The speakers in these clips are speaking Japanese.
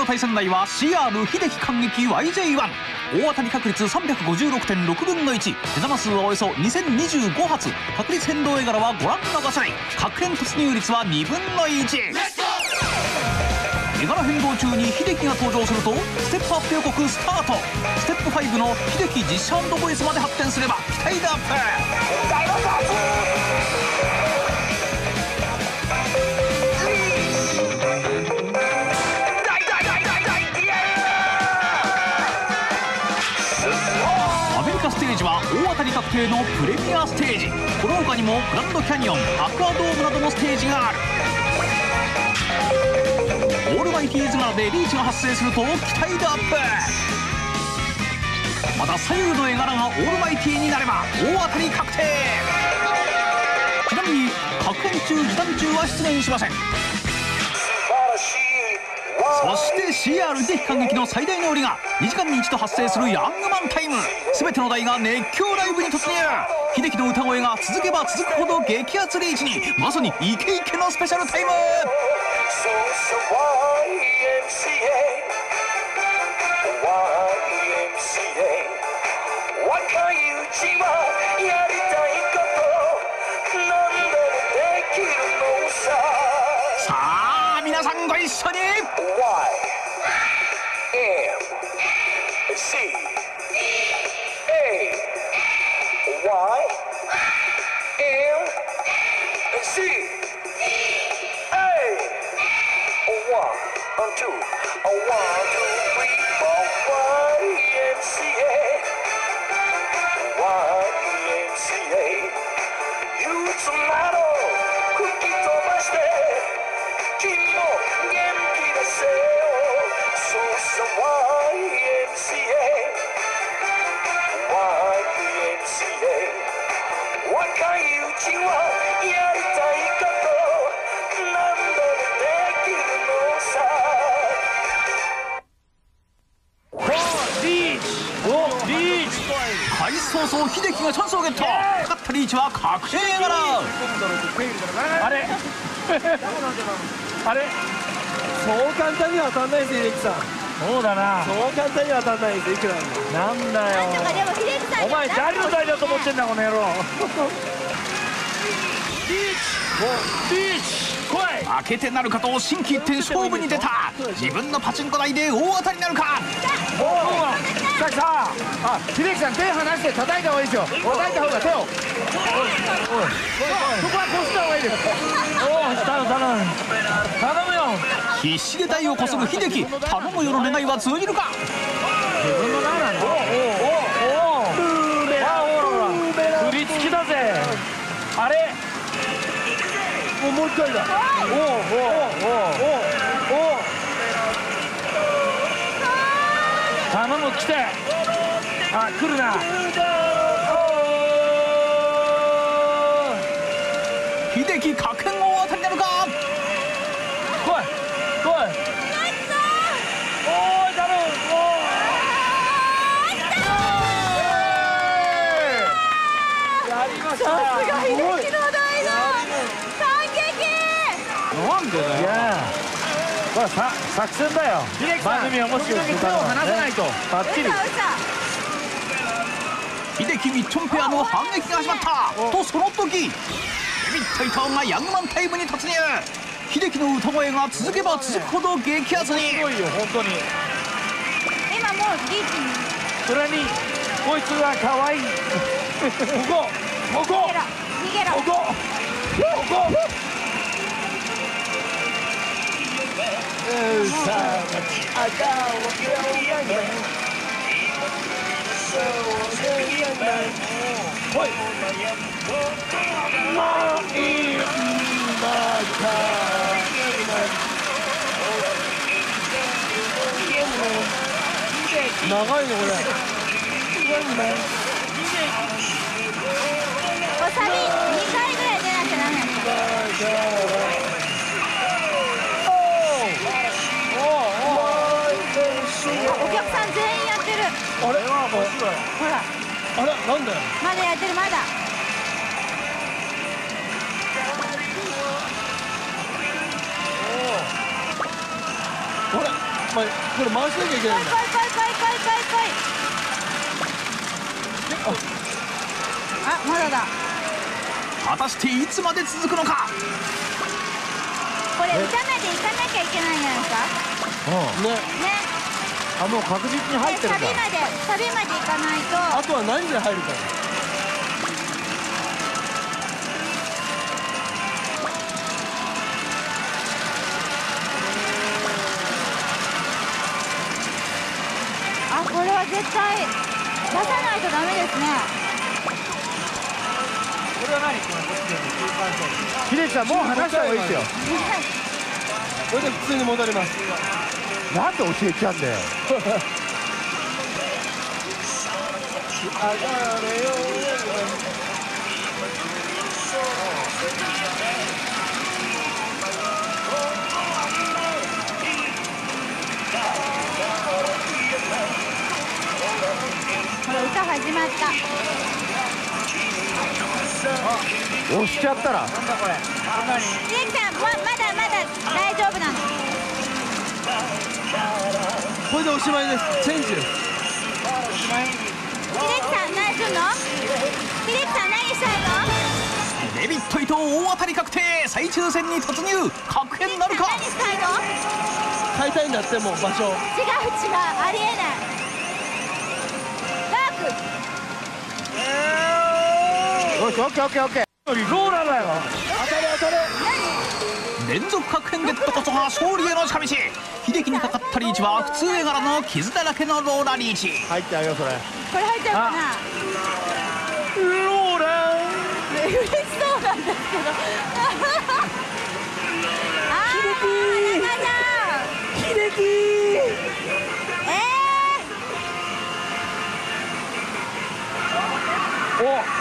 の対戦台は CR 秀樹感激 YJ1。大当たり確率 356.6 分の1、目玉数はおよそ2025発、確率変動絵柄はご覧の5種類、確変突入率は2分の1。絵柄変動中に秀樹が登場するとステップアップ予告スタート。ステップ5の秀樹実写&ボイスまで発展すれば期待度アップ。アメリカステージは大当たり確定のプレミアステージ。この他にもグランドキャニオン、アクアドームなどのステージがある。オールマイティーズ柄でリーチが発生すると期待度アップ。また左右の絵柄がオールマイティーになれば大当たり確定。ちなみに確変中時短中は出現しません。そして CR 秀樹感激の最大の売りが2時間に一度発生するヤングマンタイム。全ての台が熱狂ライブに突入。秀樹の歌声が続けば続くほど激アツリーチに、まさにイケイケのスペシャルタイム。さあ皆さんご一緒に。開始早々秀樹がチャンスをゲット。勝ったリーチは確定絵柄。 あれあれ、そう簡単には当たんないです秀樹さん。そうだな、そう簡単には当たんないです。いくらなんだよ、お前誰の台だと思ってんだこの野郎。リーチ来い。 負けてなるかと心機一転勝負に出た。自分のパチンコ台で大当たりになるか。 さきさん、あ、秀樹さん手離して叩いた方がいいですよ。叩いた方が手を。そこはこすった方がいいです。おお、頼むよ。 必死で台をこする秀樹。頼むよの願いは通じるか。 自分の名なんだ。おお、振り付きだぜ。あれ、もう一回だ。頼む、来て。あ、来るな。 秀樹確変大当たりなのか。 来い。おい、頼む。やりました。 さすが秀樹の台だ。感激。 なんでだよ。いや、これ作戦だよ。番組はもし手を離さないとバッチリ。 秀樹みっちょんペアの反撃が始まったとその時、ビビッと伊藤がヤングマンタイムに突入。秀樹の歌声が続けば続くほど激アツに。 すごいよ本当に。 今もうリーチに。 それにこいつが可愛い。ここ逃げろ。 長いねこれ。 おサビ2回ぐらい出なきゃダメなんですよ。お客さん全員やってる。 あれは面白い。 ほら、 あれなんだよ。 まだやってる、まだ。 ほらこれ回しなきゃいけないんだ。 あ、まだだ。 果たしていつまで続くのか。 これ歌まで行かなきゃいけないんじゃないですか。 ね。 ね。 あ、もう確実に入ってるんだ。 サビまで行かないと。 あとは何で入るか。 あ、これは絶対出さないとダメですね。 これは何？秀樹さん、もう話した方がいいですよ。これで普通に戻ります。なんで教えちゃうんだよ。上がれよ。 これ歌始まった。 押しちゃったら。なんだこれ。 秀樹さん、まだ大丈夫なの。 これでおしまいです。チェンジです。 秀樹さん、何すんの？秀樹さん、何したいの？ デビット伊藤大当たり確定。再抽選に突入。確変なるか。 何したいの？ 買いたいんだって、もう場所。 違う、ありえない。ダーク。 よし、オッケーオッケーオッケー。ローラーだよ。当たる。 連続確変ゲットこそが勝利への近道。秀樹にかかったリーチは普通絵柄の傷だらけのローラリーチ。 入っちゃうよ、それ。 これ入っちゃうかな。 ローラー。 嬉しそうなんですけど。ああ、 秀樹。お。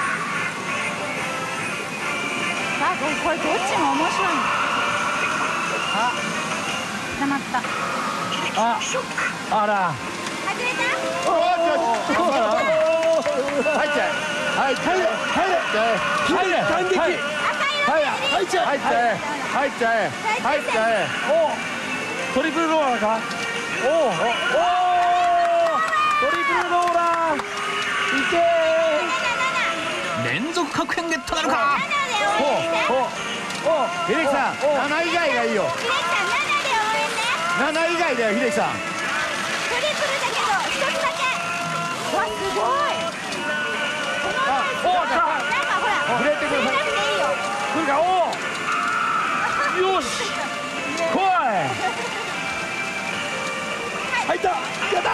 あ、これどっちも面白いの。あ、溜まった。 あら。 外れた？ 入っちゃえ。入っちゃえ。感激。 赤色入っちゃえ。お。トリプルローラーか。お。トリプルローラー。いけ連続確変ゲットなるか。 秀樹さん、7以外がいいよ。 秀樹さん、7で応援ね。 7以外だよ、秀樹さん。 トリプルだけど一つだけ。わ、すごい。なんかほら、 触れてください。 触れなくていいよ。 来るか。よし。来い。入った。やった。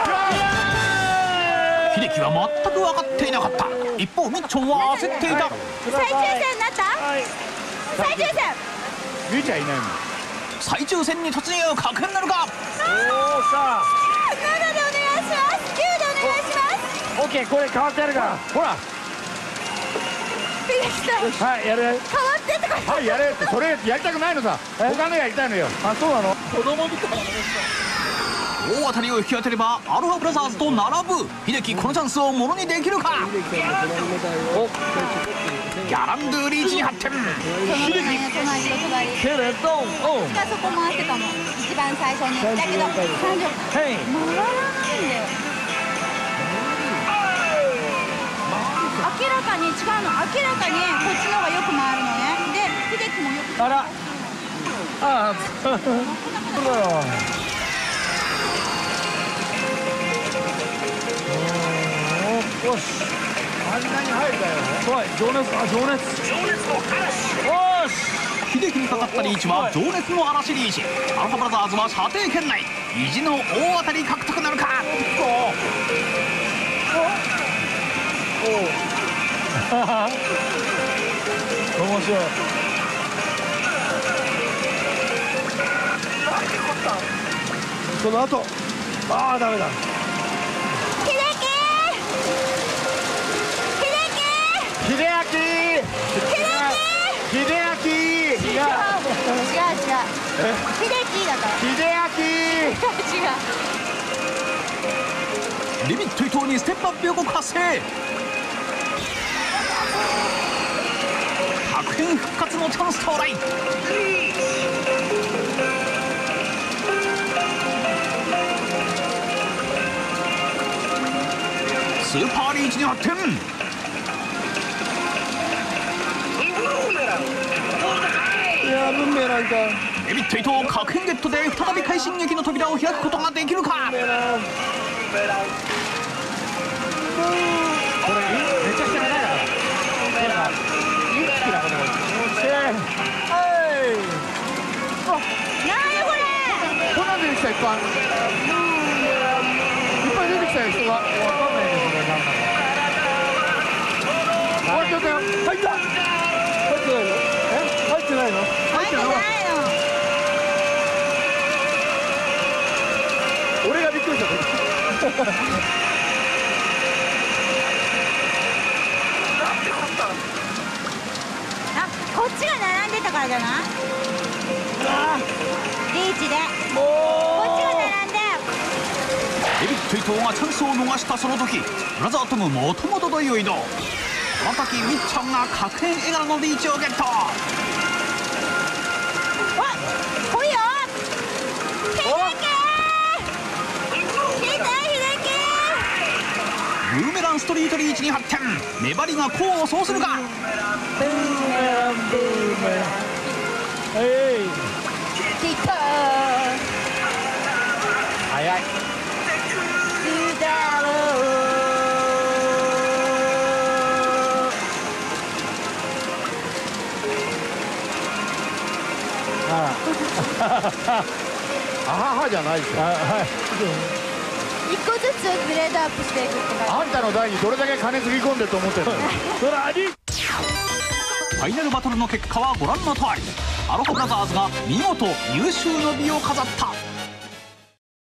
秀樹は全く分かっていなかった。一方みっちょんは焦っていた。 再抽選になった？再抽選。 ゆうちゃんいないもん。 再抽選に突入。確変なるか。 おお、さあ。 7でお願いします。9でお願いします。 オッケー、これ変わってやるから。ほら。 秀樹さん。 はい、やる。 変わってとか。 はい、やれって、それやりたくないのさ。他のやりたいのよ。あ、そうなの。子供みたいな。 大当たりを引き当てればアルファブラザーズと並ぶ。秀樹このチャンスをものにできるか。ギャランドゥリーチに発展。 隣けれど、 がそこ回してたの、一番最初に。だけど30回回らないんだよ。明らかに違うの。明らかにこっちの方がよく回るのね。で、秀樹もよく。 あら。ああ、そうだよ。よし。あんなに入るだよ。怖い。情熱の嵐。よし。 秀樹にかかったリーチは情熱の嵐リーチ。アルファブラザーズは射程圏内。意地の大当たり獲得なるか。 面白い。その後。ああ、ダメだ。秀明。違う。 秀樹だから。 秀明。 違う。 リミット伊藤にステップアップ予告発生。確変復活のチャンス到来。 スーパーリーチに発展。 いやブーメランか。 デビッド伊藤確変ゲットで再び快進撃の扉を開くことができるか。 これめちゃくちゃ長いだから一気なことが起きて、 なにこれ。 こんなん出てきたいっぱい出てきたよ人が。わかんないねこれなんだろう。終わっちゃったよ。入った。入ってないの？入ってないの？ 入ってないの。 俺がびっくりした。 あ、こっちが並んでたからじゃない？リーチで。こっちが並んで。 デビッド伊藤がチャンスを逃したその時、ブラザートムもともとどいを移動。この時みっちゃんが確変絵柄のリーチをゲット。 来いよ。 ブーメランストリートリーチに発展。粘りが功を奏するか。 ブーメランブーメラン。 キック。 早い。あははじゃないですよ。 一個ずつグレードアップしていくって感あんたの台にどれだけ金つぎ込んでると思ってるの。 ファイナルバトルの結果はご覧の通り。アロハブラザーズが見事優秀の美を飾った。